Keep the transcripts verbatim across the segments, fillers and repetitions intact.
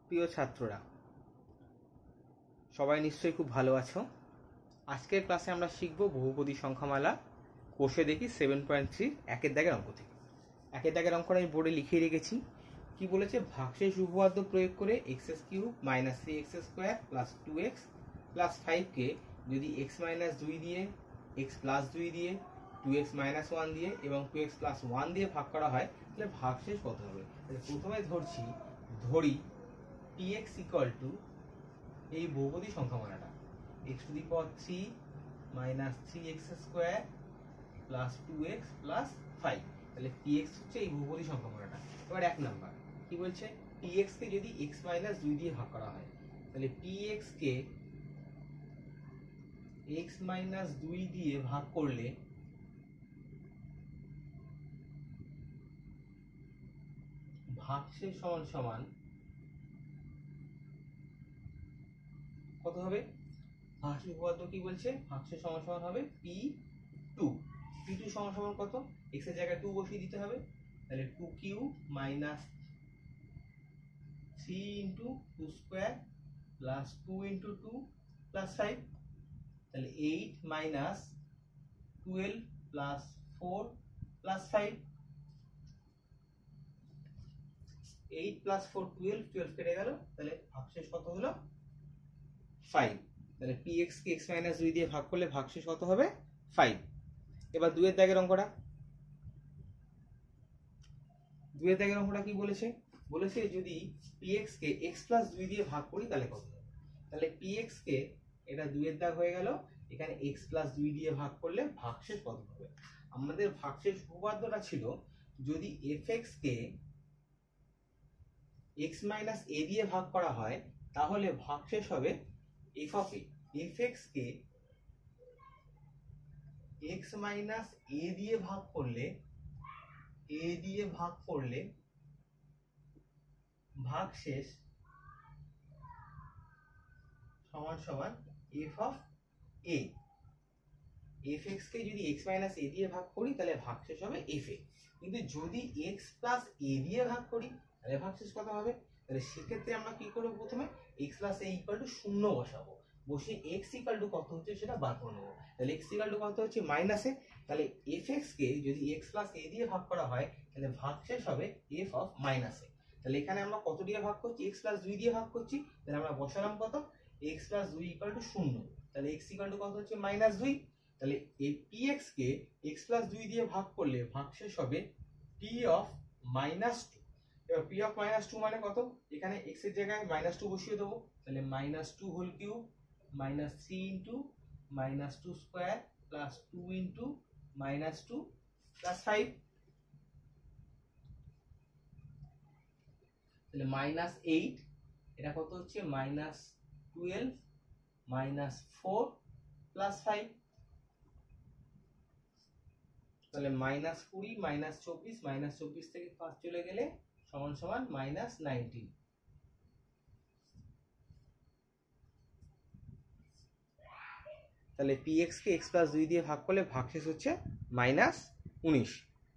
প্রিয় ছাত্ররা, সবাই নিশ্চয়ই খুব ভালো আছো। আজকের ক্লাসে আমরা শিখব বহুপদী সংখ্যামালা। কোষে দেখি সেভেন পয়েন্ট থ্রি একের দাগের অঙ্ক থেকে। একের দাগের অঙ্কটা আমি বোর্ডে লিখিয়ে রেখেছি। কি বলেছে? ভাগশেষ উপপাদ্য প্রয়োগ করে x cube minus three x square plus two x plus ফাইভকে যদি এক্স মাইনাস দুই দিয়ে, এক্স প্লাস দুই দিয়ে, টু এক্স মাইনাস ওয়ান দিয়ে এবং টু এক্স প্লাস ওয়ান দিয়ে ভাগ করা হয়, তাহলে ভাগশেষ কত হবে? প্রথমে ধরছি ধরি পি এক্স ইকুয়াল টু এই বহুপদী সংখ্যামালাটা x to the power three minus three x square plus two x plus five. তাহলে পি এক্স হচ্ছে এই বহুপদী সংখ্যামালাটা। এবার এক নাম্বার কি বলছে? পি এক্স কে যদি এক্স মাইনাস দুই দিয়ে ভাগ করা হয়, তাহলে পি এক্স কে এক্স মাইনাস দুই দিয়ে ভাগ করলে ভাগশেষ সমান সমান কত হবে? ভাগশেষ উপপাদ্য কি বলছে? ভাগশেষ সমান সমান হবে পি টু। পি টু সমান সমান কত? এক্স এর জায়গায় টু বসিয়ে দিতে হবে। তাহলে two cube minus three into two square plus two into two plus five. তাহলে eight minus twelve plus four plus five. Eight plus four twelve, twelve কেটে গেল। তাহলে ভাগশেষ কত হলো? ফাইভ। তাহলে পি এক্স কে এক্স মাইনাস দুই দিয়ে ভাগ করলে ভাগশেষ কত হবে? ফাইভ। এবার দুয়ের দাগের অঙ্কটা। দুয়ের দাগের অঙ্কটা কি বলেছে? বলেছে যদি পি এক্স কে এক্স প্লাস দুই দিয়ে ভাগ করি তাহলে কত হবে? তাহলে পি এক্স কে, এটা দুয়ের দাগ হয়ে গেল, এখানে এক্স প্লাস দুই দিয়ে ভাগ করলে ভাগশেষ কত হবে? আমাদের ভাগশেষ উপপাদ্যটা ছিল যদি এফ এক্স কে এক্স মাইনাস এ দিয়ে ভাগ করা হয়, তাহলে ভাগশেষ হবে f of a. F x কে এক্স মাইনাস এ দিয়ে ভাগ করলে এ দিয়ে ভাগ করলে ভাগশেষ সমান সমান f of a. F x কে যদি এক্স মাইনাস এ দিয়ে ভাগ করি তাহলে ভাগশেষ হবে এফ এ। কিন্তু যদি এক্স প্লাস এ দিয়ে ভাগ করি তাহলে ভাগশেষ কত হবে? তাহলে সেক্ষেত্রে আমরা কি করবো? প্রথমে x plus a equal to শূন্য বসাবো, বসে এক্স ইকুয়াল টু কত হচ্ছে সেটা বার করে নেবো। তাহলে এক্স ইকুয়াল টু কত হচ্ছে? মাইনাসে। তাহলে এফ এক্স কে যদি এক্স প্লাস এ দিয়ে ভাগ করা হয় তাহলে ভাগশেষ হবে এফ অফ মাইনাসে। তাহলে এখানে আমরা কত দিয়ে ভাগ করছি? এক্স প্লাস দুই দিয়ে ভাগ করছি। তাহলে আমরা বসালাম কত? এক্স প্লাস দুই ইকুয়াল টু শূন্য। তাহলে এক্স ইকুয়াল টু কত হচ্ছে? মাইনাস দুই। তাহলে এই পি এক্স কে এক্স প্লাস দুই দিয়ে ভাগ করলে ভাগশেষ হবে পি অফ মাইনাস টু। এবার পি অফ মাইনাস টু মানে কত? এখানে এক্স এর জায়গায় মাইনাস টু বসিয়ে দেবো। তাহলে minus two whole cube minus three into minus two square plus two into minus two plus five. তাহলে মাইনাস এইট, এটা কত হচ্ছে? Minus twelve minus four plus five. তাহলে মাইনাস কুড়ি মাইনাস চব্বিশ, মাইনাস চব্বিশ থেকে পাঁচ চলে গেলে সমান সমান মাইনাস নাইনটিন। তাহলে পি এক্স কে এক্স প্লাস দুই দিয়ে ভাগ করলে ভাগশেষ হচ্ছে মাইনাস উনিশ।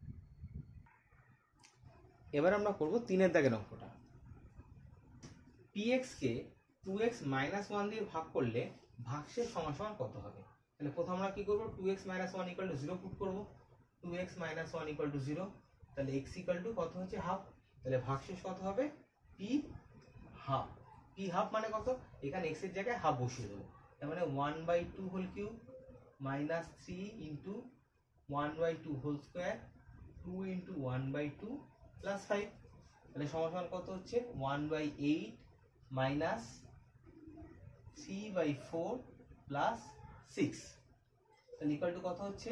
এবার আমরা করব তিনের দাগের অঙ্কটা। পি এক্স কে টু এক্স মাইনাস ওয়ান দিয়ে ভাগ করলে ভাগশেষ সমান সমান কত হবে? তাহলে প্রথম আমরা কি করবো? Two x minus one equal to zero put করবো। Two x minus one equal to zero. তাহলে এক্স ইকুয়াল টু কত হচ্ছে? হাফ। তাহলে ভাগশেষ কত হবে? P half. পি হাফ মানে কত? এখানে এক্স এর জায়গায় হাফ বসিয়ে দেবো। তার মানে one by two whole cube minus three into one by two whole square two into one by two plus five. তাহলে সমান কত হচ্ছে? One by eight minus three by four plus six. তাহলে ইকুয়াল টু কত হচ্ছে?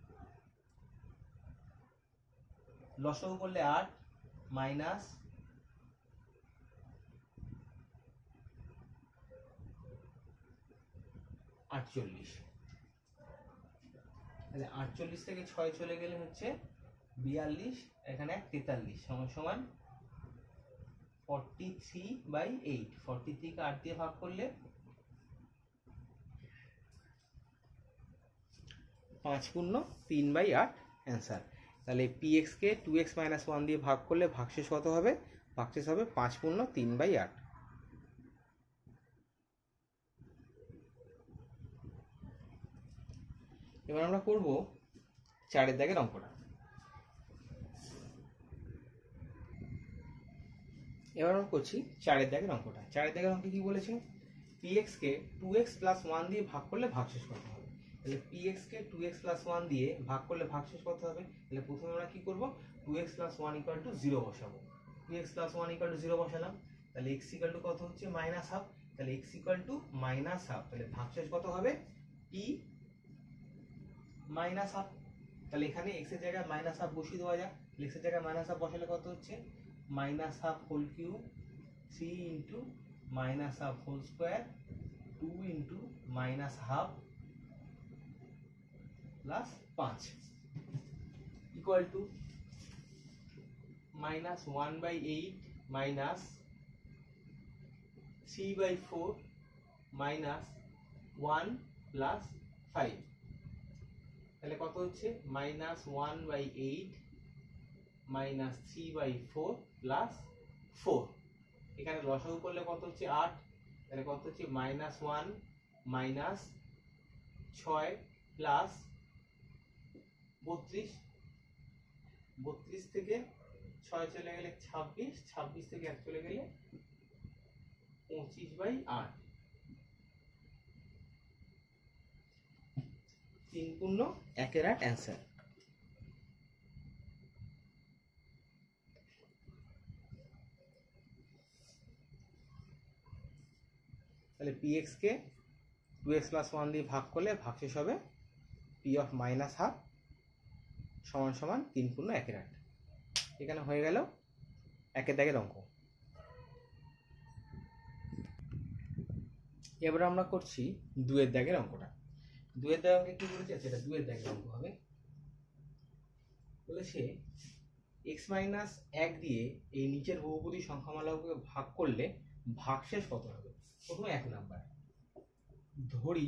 লসাগু করলে আট মাইনাস আটচল্লিশ। তাহলে আটচল্লিশ থেকে ছয় চলে গেলে হচ্ছে বিয়াল্লিশ, এখানে এক তেতাল্লিশ সমান সমান forty three by eight. Forty three কে আট দিয়ে ভাগ করলে পাঁচ পূর্ণ তিন বাই আট অ্যান্সার। তাহলে পি এক্স কে টু এক্স মাইনাস ওয়ান দিয়ে ভাগ করলে ভাগশেষ কত হবে? ভাগশেষ হবে পাঁচ পূর্ণ তিন বাই আট। এবার আমরা করব চারের দাগের অঙ্কটা। এবার আমরা করছি চারের দাগের অঙ্কটা। চারের দাগের অঙ্কে কি বলেছে, px কে টু এক্স প্লাস ওয়ান দিয়ে ভাগ করলে ভাগশেষ কত হবে। তাহলে px কে টু এক্স প্লাস ওয়ান দিয়ে ভাগ করলে ভাগশেষ কত হবে। তাহলে প্রথমে আমরা কি করব, two x plus one equal to zero বসাবো। Two x plus one equal to zero বসালাম, তাহলে x ইকুয়াল টু কত হচ্ছে মাইনাস হাফ। তাহলে x equal to minus half, তাহলে ভাগশেষ কত হবে p মাইনাস হাফ। তাহলে এখানে x এর জায়গায় মাইনাস হাফ বসিয়ে দেওয়া যায়। x এর জায়গায় মাইনাস হাফ বসালে কত হচ্ছে minus half whole cube three into minus half whole square two into minus half plus পাঁচ equal to minus one by eight minus three by four minus one plus five. তাহলে কত হচ্ছে minus one by eight minus three by four plus four. এখানে লসাগু করলে কত হচ্ছে আট। তাহলে কত হচ্ছে মাইনাস ওয়ান মাইনাস ছয় প্লাস বত্রিশ। বত্রিশ থেকে ছয় চলে গেলে ছাব্বিশ, ছাব্বিশ থেকে এক চলে গেলে পঁচিশ বাই আট। তিন পূর্ণ একের আট অ্যান্সার। তাহলে px কে টু এক্স প্লাস ওয়ান দিয়ে ভাগ করলে ভাগশেষ হবে p অফ মাইনাস হাফ সমান সমান তিন পূর্ণ একের আট। এখানে হয়ে গেল একের দাগের অঙ্ক। এবার আমরা করছি দুয়ের দাগের অঙ্কটা। দুয়ের দাগের অঙ্কে কি বলেছে, সেটা দুয়ের দাগের অঙ্ক হবে। বলেছে এক্স মাইনাস এক দিয়ে এই নিচের বহুপদী সংখ্যামালাকে ভাগ করলে ভাগশেষ কত হবে। প্রথমে এক নাম্বার ধরি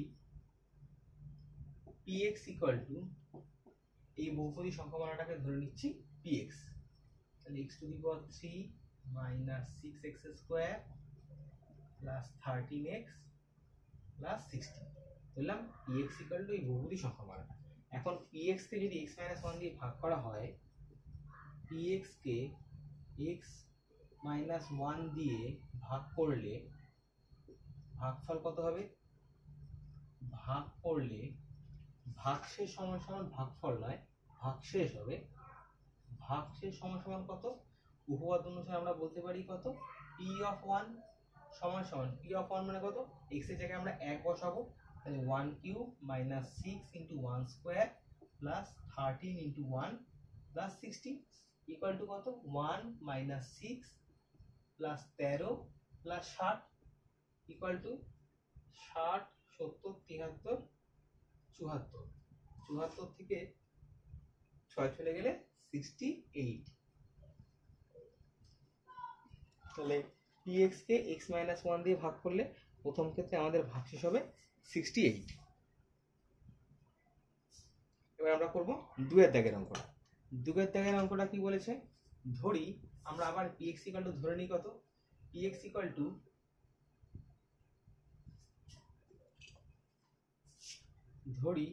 px ইকুয়াল টু এই বহুপদী সংখ্যামালাটাকে ধরে নিচ্ছি px। তাহলে x to the power three minus six x square plus thirteen x plus sixteen. বললাম px ইকুয়াল টু এই বহুপদী সংখ্যামালাটা। এখন px কে যদি x মাইনাস ওয়ান দিয়ে ভাগ করা হয়, px কে x মাইনাস ওয়ান দিয়ে ভাগ করলে ভাগফল কত হবে। ভাগ করলে ভাগশেষ সমান সমান ভাগফল নয়, ভাগশেষ হবে। ভাগশেষ সমান সমান কত, উপপাদ্য অনুসারে আমরা বলতে পারি কত, p অফ ওয়ান সমান সমান p অফ ওয়ান মানে কত, x এর জায়গায় আমরা এক বসাবো। তাহলে one cube minus six into one square plus thirteen into one plus sixteen equal to কত, ওয়ান মাইনাস সিক্স প্লাস তেরো প্লাস ষাট ইকুয়াল টু ষাট সত্তর তিয়াত্তর চুয়াত্তর। চুয়াত্তর থেকে ছয় চলে গেলে সিক্সটি এইট। তাহলে px কে x মাইনাস ওয়ান দিয়ে ভাগ করলে প্রথম ক্ষেত্রে আমাদের ভাগশেষ হবে সিক্সটি এইট। এবার আমরা করব দুয়ের দাগের অঙ্কটা। দুয়ের দাগের অঙ্কটা কি বলেছে, ধরি আমরা আবার px ইকুয়াল টু ধরে নিই কত, px ইকুয়াল টু ধরি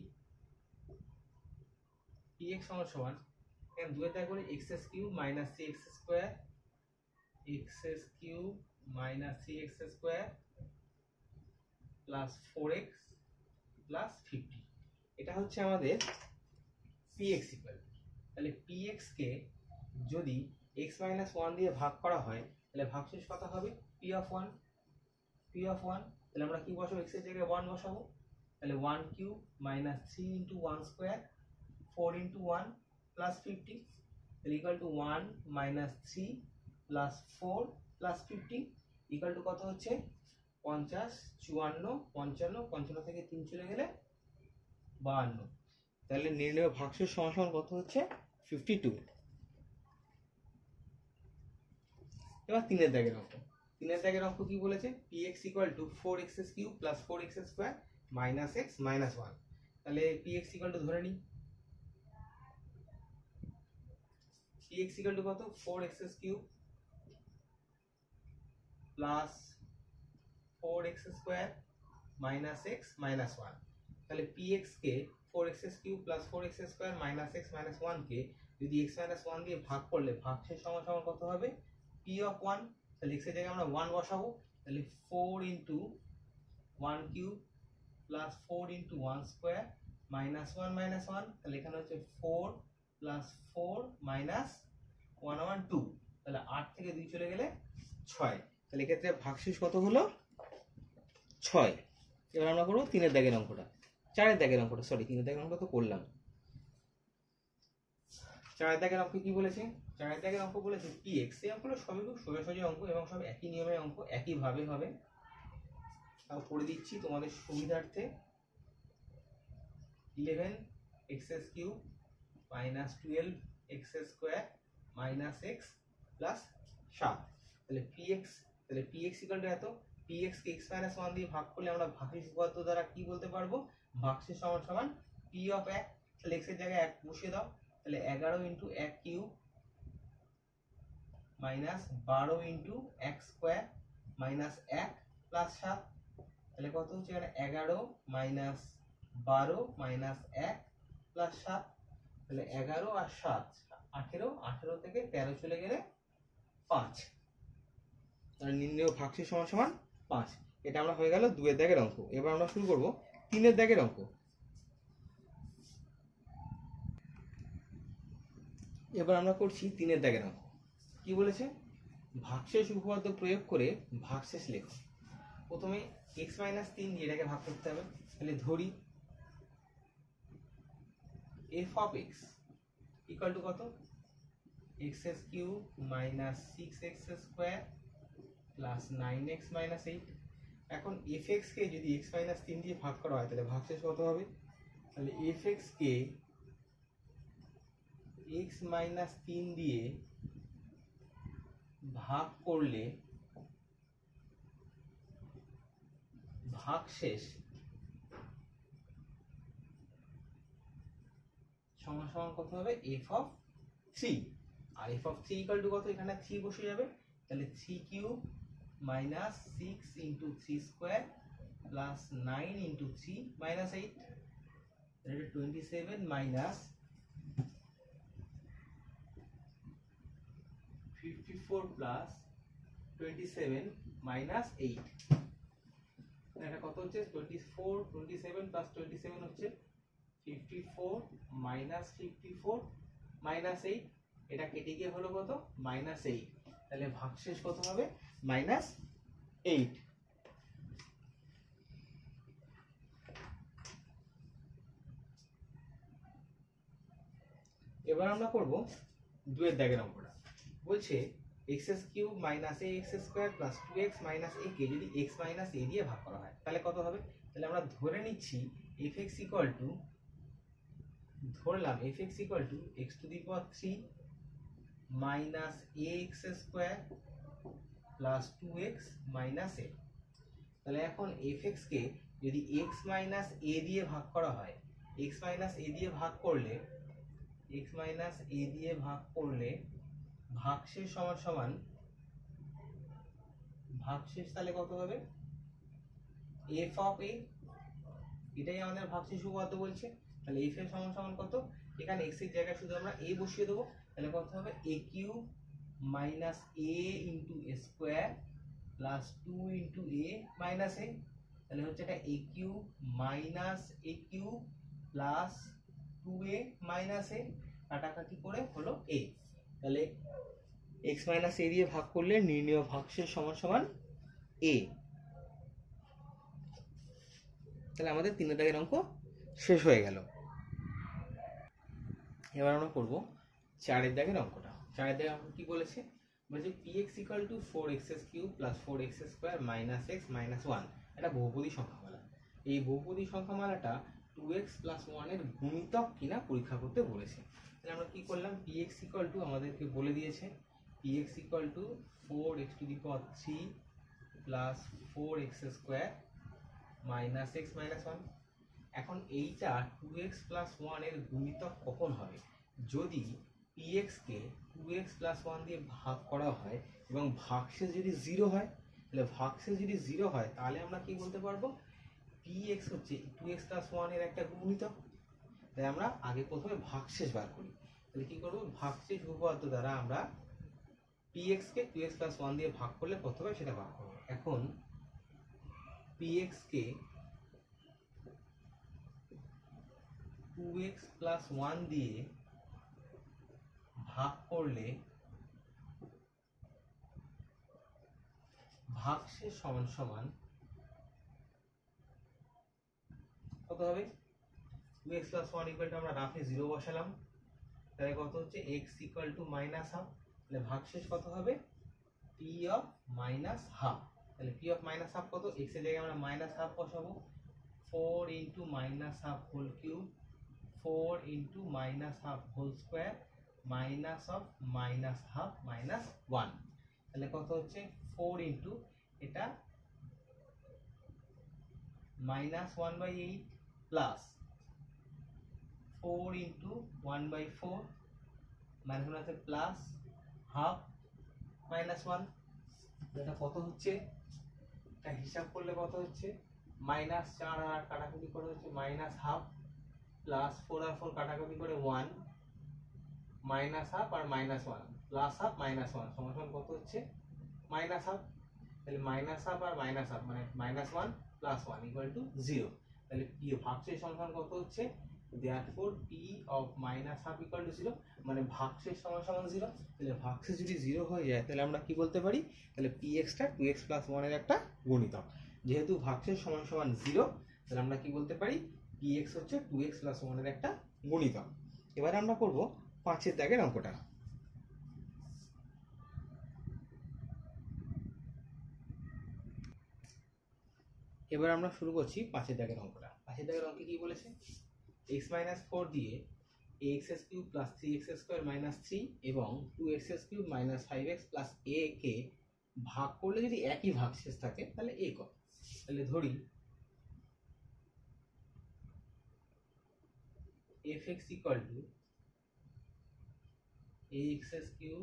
px সমান সমান এখানে দুয়ের দাগে করে x s cube minus three x square x s cube minus three x square plus four x plus fifty. এটা হচ্ছে আমাদের px ইকুয়াল। তাহলে px কে যদি x মাইনাস ওয়ান দিয়ে ভাগ করা হয় তাহলে ভাগশেষ কত হবে p of one. p of one তাহলে আমরা কি বসাবো, x এর জায়গায় ওয়ান বসাবো। তাহলে one cube minus three into one square four into one plus fifty তাহলে equal to one minus three plus four plus fifty equal to কত হচ্ছে পঞ্চাশ, চুয়ান্ন, পঞ্চান্ন, পঞ্চান্ন থেকে তিন চলে গেলে বাহান্ন। তাহলে নির্ণয় ভাগশেষ সমান সমান কত হচ্ছে ফিফটি টু। এবার তিনের দাগের অঙ্ক। তিনের দাগের অঙ্ক কি বলেছে, px equal to four x cube plus four x square minus x minus one. তাহলে px ইকুয়াল টু ধরে নিই, px ইকুয়াল টু কত, four x cube plus four x square minus x minus one. তাহলে px কে four x cube plus four x square minus x minus ওয়ানকে যদি x minus one দিয়ে ভাগ করলে ভাগশেষ সমান সমান কত হবে পি অফ ওয়ান। তাহলে এক্সের জায়গায় আমরা ওয়ান বসাবো, তাহলে four into one cube plus four into one square minus one minus one, তাহলে এখানে হচ্ছে four plus four minus one one two, তাহলে আট থেকে দুই চলে গেলে ছয়, তাহলে এক্ষেত্রে ভাগশেষ কত হলো ছয়। এবার আমরা করবো তিনের দাগের অঙ্কটা, চারের দাগের অঙ্কটা, সরি তিনের দাগের অঙ্ক তো করলাম। চারের দাগের অঙ্ক কি বলেছে? চারের দাগের অঙ্ক বলেছে পি এক্স। এই অঙ্কগুলো সবই খুব সোজাসুজি অঙ্ক এবং সব একই নিয়মের অঙ্ক, একইভাবে হবে। তাও করে দিচ্ছি তোমাদের সুবিধার্থে। Eleven x cube minus twelve x square minus x plus সাত, তাহলে পি এক্স, তাহলে পি এক্স ইকুয়াল টু এত। পি এক্স কে এক্স মাইনাস ওয়ান দিয়ে ভাগ করলে আমরা ভাগশেষ উপপাদ্য দ্বারা কি বলতে পারবো? ভাগশেষ সমান সমান পি অফ এক, তাহলে এক্স এর জায়গায় এক বসিয়ে দাও, তাহলে এগারো ইন্টু এক কিউব মাইনাস বারো ইন্টু এক স্কোয়ার মাইনাস এক প্লাস সাত, তাহলে কত হচ্ছে এখানে এগারো মাইনাস বারো মাইনাস এক প্লাস সাত, তাহলে এগারো আর সাত আঠেরো, আঠেরো থেকে তেরো চলে গেলে পাঁচ, তাহলে নির্ণয় ভাগশেষ সমান সমান পাঁচ। এটা আমরা হয়ে গেল দুয়ের দাগের অঙ্ক। এবার আমরা শুরু করব তিনের দাগের অঙ্ক। এবার আমরা করছি তিনের দাগের অঙ্ক। কি বলেছে? ভাগশেষ উপপাদ্য প্রয়োগ করে ভাগশেষ লেখো। প্রথমে এক্স মাইনাস তিন দিয়ে এটাকে ভাগ করতে হবে, তাহলে ধরি f of x equal to কত? X cube minus six x square plus nine x minus eight. এখন এফ এক্স কে যদি এক্স মাইনাস তিন দিয়ে ভাগ করা হয় তাহলে ভাগশেষ কত হবে? তাহলে এফ এক্স কে এক্স মাইনাস তিন দিয়ে ভাগ করলে ভাগশেষ সমান সমান কত হবে? F of three. আর f of three equal to কত? এখানে থ্রি বসে যাবে, তাহলে three cube minus six into three square plus nine into three minus eight, twenty seven minus fifty four plus twenty seven minus eight, এটা কত হচ্ছে? Twenty four, twenty seven plus twenty seven হচ্ছে fifty four minus fifty four minus eight, এটা কেটে গিয়ে হলো কত? Minus eight, তাহলে ভাগশেষ কত হবে? Minus eight. এবার আমরা করব দুয়ের দাগের অঙ্কটা। বলছে x cube minus a x square plus two x minus a কে যদি এক্স মাইনাস এ দিয়ে ভাগ করা হয় তাহলে কত হবে? তাহলে আমরা ধরে নিচ্ছি এফ এক্স ইকুয়াল টু, ধরলাম f x equal to x to the power three minus a x square plus two x minus a. তাহলে এখন এফ এক্স কে যদি এক্স মাইনাস এ দিয়ে ভাগ করা হয়, এক্স মাইনাস এ দিয়ে ভাগ করলে এক্স মাইনাস এ দিয়ে ভাগ করলে ভাগশেষ সমান সমান ভাগশেষ তাহলে কত হবে? এফ অফ এ, এটাই আমাদের ভাগশেষ উপপাদ্য বলছে। তাহলে এফ এর সমান সমান কত? এখানে এক্স এর জায়গায় শুধু আমরা এ বসিয়ে দেবো, তাহলে কত হবে? A cube minus a into square plus two into a minus a, তাহলে হচ্ছে এটা a cube minus a cube plus two a minus a, কাটাকাটি করে হলো এ। তাহলে এক্স মাইনাস এ দিয়ে ভাগ করলে নির্ণেয় ভাগশেষ সমান সমান এ। তাহলে আমাদের তিন দাগের অঙ্ক শেষ হয়ে গেল। এবার আমরা করব চারের দাগের অঙ্কটা। চারের দাগের অঙ্ক কি বলেছে? বলছে p x equal to four x cube plus four x square minus x minus one, এটা বহুপদী সংখ্যামালা। এই বহুপদী সংখ্যামালাটা টু এক্স প্লাস ওয়ানের গুণিতক কিনা পরীক্ষা করতে বলেছে। তাহলে আমরা কি করলাম? পি এক্স ইকুয়াল টু আমাদেরকে বলে দিয়েছে p x equal to four x to the power three plus four x square minus x minus one. এখন এইটা টু এক্স প্লাস ওয়ান এর গুণিতক কখন হবে? যদি পি এক্স কে টু এক্স প্লাস ওয়ান দিয়ে ভাগ করা হয় এবং ভাগশেষ যদি জিরো হয়, তাহলে ভাগশেষ যদি জিরো হয় তাহলে আমরা কি বলতে পারবো? পি এক্স হচ্ছে টু এক্স প্লাস ওয়ান এর একটা গুণিতক। তাই আমরা আগে প্রথমে ভাগশেষ বার করি। তাহলে কি করবো, ভাগশেষ উপপাদ্য দ্বারা আমরা px কে টু এক্স প্লাস ওয়ান দিয়ে ভাগ করলে কত হবে সেটা ভাগ করবো। এখন px কে টু এক্স প্লাস ওয়ান দিয়ে ভাগ করলে ভাগশেষ সমান সমান কত হবে, two x plus one equal to আমরা রাফে জিরো বসালাম, তাহলে কত হচ্ছে x equal to minus half. তাহলে ভাগশেষ কত হবে, p অফ মাইনাস হাফ। তাহলে p অফ মাইনাস হাফ কত, x এর জায়গায় আমরা মাইনাস হাফ বসাবো, four into minus half whole cube, four into minus half whole square, minus of minus half minus one. তাহলে কত হচ্ছে ফোর ইন্টু এটা minus one by eight plus four into one by four minus one আছে plus half minus one. এটা কত হচ্ছে, এটা হিসাব করলে কত হচ্ছে, মাইনাস চার আর কাটাকুটি করে হচ্ছে মাইনাস হাফ প্লাস ফোর আর ফোর কাটাকুটি করে ওয়ান, মাইনাস হাফ আর minus one plus half minus one সমান সমান কত হচ্ছে মাইনাস হাফ। তাহলে মাইনাস হাফ আর মাইনাস হাফ মানে minus one plus one equal to zero. তাহলে পি ভাগশেষ সমান কত হচ্ছে, therefore p of minus half equal to zero, মানে ভাগশেষ সমান সমান জিরো। তাহলে ভাগশেষ যদি জিরো হয়ে যায় তাহলে আমরা কি বলতে পারি, তাহলে px টা টু এক্স প্লাস ওয়ান এর একটা গুণিতক। যেহেতু ভাগশেষ সমান সমান জিরো তাহলে আমরা কি বলতে পারি, px হচ্ছে টু এক্স প্লাস ওয়ান এর একটা গুণিতক। এবারে আমরা করব পাঁচের দাগের অঙ্কটা। এবার আমরা শুরু করছি পাঁচের দাগের অঙ্কটা। পাঁচের দাগের অঙ্কে কি বলেছে, x মাইনাস ফোর দিয়ে ax cube plus three x square minus three এবং two x cube minus five x plus a কে ভাগ করলে যদি একই ভাগশেষ থাকে তাহলে a কত। তাহলে ধরি fx equal to ax cube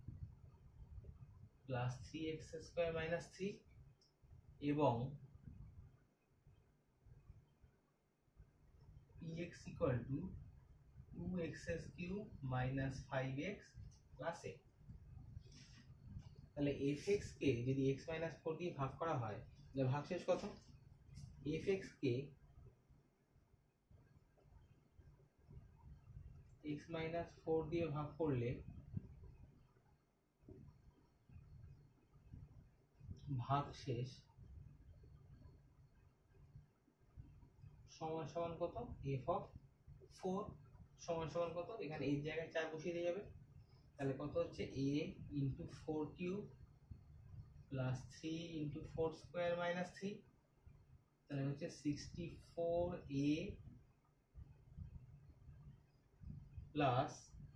plus three x square minus three এবং px equal to two x cube minus five x plus a। তাহলে fx কে যদি x minus ফোর দিয়ে ভাগ করা হয় তাহলে ভাগশেষ কত, fx কে x minus ফোর দিয়ে ভাগ করলে ভাগশেষ সমান সমান কত, f of ফোর সমান সমান কত, এখানে এই জায়গায় চার বসিয়ে দিয়ে যাবে। তাহলে কত হচ্ছে a into four cube plus three into four square minus three, তাহলে হচ্ছে সিক্সটি ফোর এ প্লাস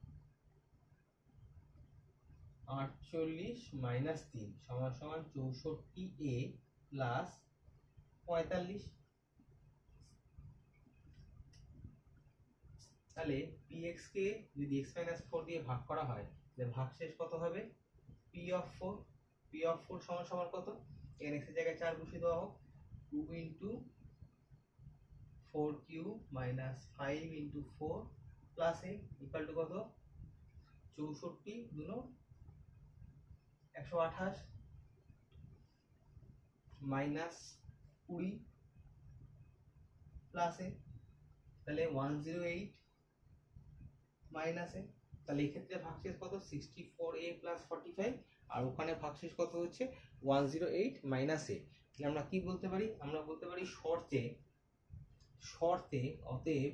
আটচল্লিশ মাইনাস তিন সমান সমান চৌষট্টি এ প্লাস পঁয়তাল্লিশ। তাহলে px কে যদি x minus ফোর দিয়ে ভাগ করা হয় তাহলে ভাগশেষ কত হবে, p of four, p of four সমান সমান কত, এখানে x এর জায়গায় চার বসিয়ে দেওয়া হোক, two into four cube minus five into four plus a equal to কত, চৌষট্টি দুনো একশো আঠাশ মাইনাস কুড়ি প্লাস এ, তাহলে ওয়ান জিরো এইট মাইনাসে। তাহলে এই ক্ষেত্রে ভাগশেষ কত, sixty four a plus forty five আর ওখানে ভাগশেষ কত হচ্ছে one zero eight minus a. তাহলে আমরা কি বলতে পারি, আমরা বলতে পারি শর্তে শর্তে অতএব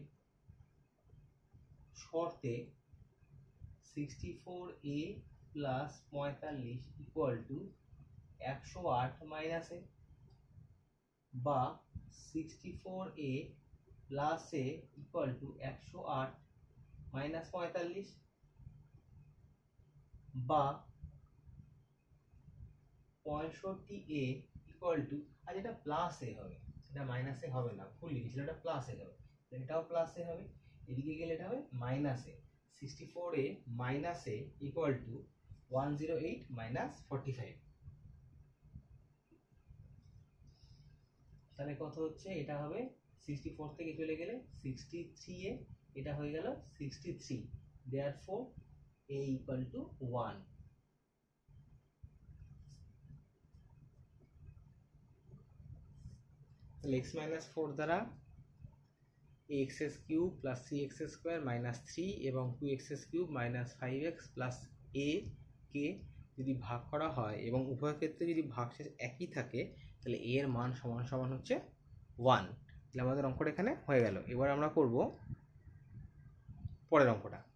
শর্তে সিক্সটি ফোর এ প্লাস পঁয়তাল্লিশ ইকুয়াল টু একশো আট মাইনাসে, বা sixty four a plus a equal to একশো আট মাইনাস পঁয়তাল্লিশ, বা পঁয়ষট্টি এ ইকুয়াল টু, আর এটা প্লাস এ হবে, এটা মাইনাস এ হবে না, ভুল লিখেছিল, এটা প্লাস এ হবে, এটাও প্লাস এ হবে, এদিকে গেলে এটা হবে minus a, sixty four a minus a equal to one zero eight minus forty five. তাহলে কত হচ্ছে, এটা হবে সিক্সটি ফোর থেকে চলে গেলে সিক্সটি থ্রি এ এটা হয়ে গেল sixty three, therefore a equal to one. তাহলে এক্স মাইনাস ফোর দ্বারা x s cube plus three x square minus three এবং two x cube minus five x plus a কে যদি ভাগ করা হয় এবং উভয় ক্ষেত্রে যদি ভাগশেষ একই থাকে তাহলে এ এর মান সমান সমান হচ্ছে ওয়ান। তাহলে আমাদের অঙ্কটা এখানে হয়ে গেল। এবার আমরা করব পরের অঙ্কটা।